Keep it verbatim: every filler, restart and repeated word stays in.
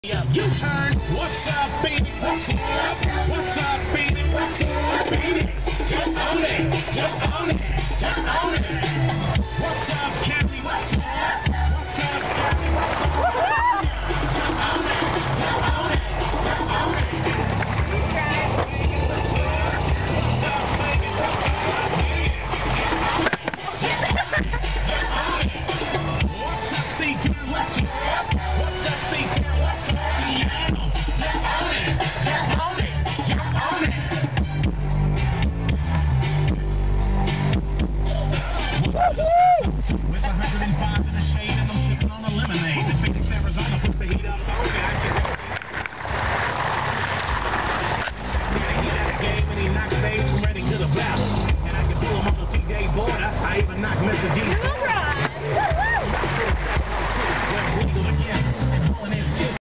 You turn. What's up, baby? What's up? What's up, baby? What's up, baby? Just own it. Just own it. Just own it.